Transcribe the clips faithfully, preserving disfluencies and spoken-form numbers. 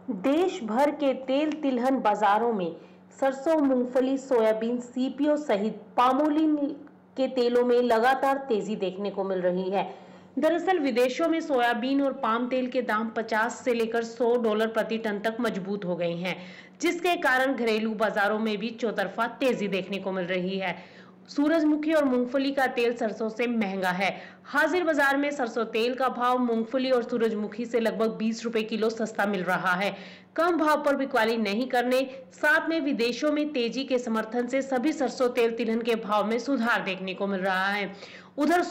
देश भर के तेल तिलहन बाजारों में सरसों, मूंगफली, सोयाबीन, सीपीओ सहित पामोलिन के तेलों में लगातार तेजी देखने को मिल रही है। दरअसल विदेशों में सोयाबीन और पाम तेल के दाम पचास से लेकर सौ डॉलर प्रति टन तक मजबूत हो गए हैं, जिसके कारण घरेलू बाजारों में भी चौतरफा तेजी देखने को मिल रही है। सूरजमुखी और मूंगफली का तेल सरसों से महंगा है। हाजिर बाजार में सरसों तेल का भाव मूंगफली और सूरजमुखी से लगभग बीस रुपए किलो सस्ता मिल रहा है। कम भाव पर बिकवाली नहीं करने, साथ में विदेशों में तेजी के समर्थन से सभी सरसों तेल तिलहन के भाव में सुधार देखने को मिल रहा है। उधर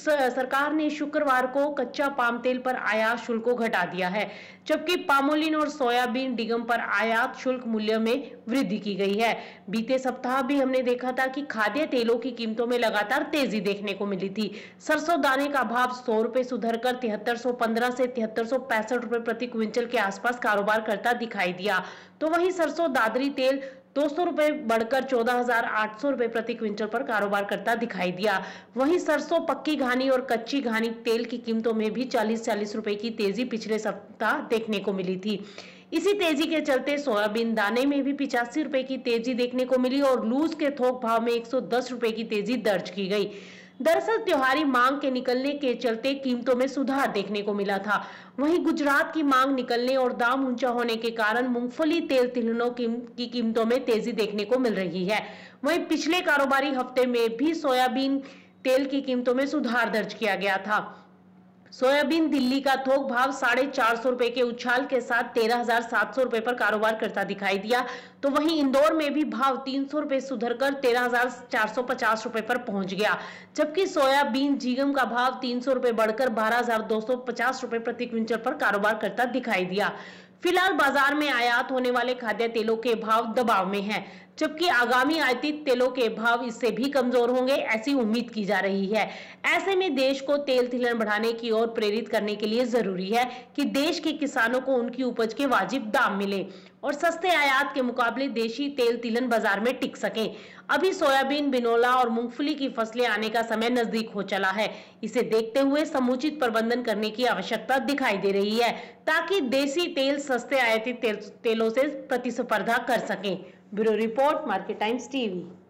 सरकार ने शुक्रवार को कच्चा पाम तेल पर आयात शुल्क को घटा दिया है, जबकि पामोलिन और सोयाबीन डिगम पर आयात शुल्क मूल्य में वृद्धि की गई है। बीते सप्ताह भी हमने देखा था कि खाद्य तेलों की कीमतों में लगातार तेजी देखने को मिली थी। सरसों दाने का भाव सौ रुपए सुधर कर तिहत्तर सौ पंद्रह से तिहत्तर सौ पैंसठ रुपए प्रति क्विंटल के आसपास कारोबार करता दिखाई दिया, तो वहीं सरसों दादरी तेल दो सौ रुपए बढ़कर चौदह हजार आठ सौ रुपए प्रति क्विंटल पर कारोबार करता दिखाई दिया। वहीं सरसों पक्की घानी और कच्ची घानी तेल की कीमतों में भी चालीस चालीस रुपए की तेजी पिछले सप्ताह देखने को मिली थी। इसी तेजी के चलते सोयाबीन दाने में भी पिचासी रुपए की तेजी देखने को मिली और लूज के थोक भाव में एक सौ दस रुपए की तेजी दर्ज की गई। दरअसल त्योहारी मांग के निकलने के चलते कीमतों में सुधार देखने को मिला था। वहीं गुजरात की मांग निकलने और दाम ऊंचा होने के कारण मूंगफली तेल तिलहनों की कीमतों में तेजी देखने को मिल रही है। वहीं पिछले कारोबारी हफ्ते में भी सोयाबीन तेल की कीमतों में सुधार दर्ज किया गया था। सोयाबीन दिल्ली का थोक भाव साढ़े चार सौ रुपए के उछाल के साथ तेरह हजार सात सौ रुपए पर कारोबार करता दिखाई दिया, तो वहीं इंदौर में भी भाव तीन सौ रुपए सुधर कर तेरह हजार चार सौ पचास रुपए पर पहुंच गया, जबकि सोयाबीन जीगम का भाव तीन सौ रुपए बढ़कर बारह हजार दो सौ पचास रुपए प्रति क्विंटल पर कारोबार करता दिखाई दिया। फिलहाल बाजार में आयात होने वाले खाद्य तेलों के भाव दबाव में हैं, जबकि आगामी आयातित तेलों के भाव इससे भी कमजोर होंगे, ऐसी उम्मीद की जा रही है। ऐसे में देश को तेल तिलहन बढ़ाने की ओर प्रेरित करने के लिए जरूरी है कि देश के किसानों को उनकी उपज के वाजिब दाम मिले और सस्ते आयात के मुकाबले देशी तेल तिलहन बाजार में टिक सके। अभी सोयाबीन, बिनोला और मूंगफली की फसलें आने का समय नजदीक हो चला है। इसे देखते हुए समुचित प्रबंधन करने की आवश्यकता दिखाई दे रही है, ताकि देसी तेल सस्ते आयातित तेल, तेलों से प्रतिस्पर्धा कर सके। Bureau report, Market Times TV.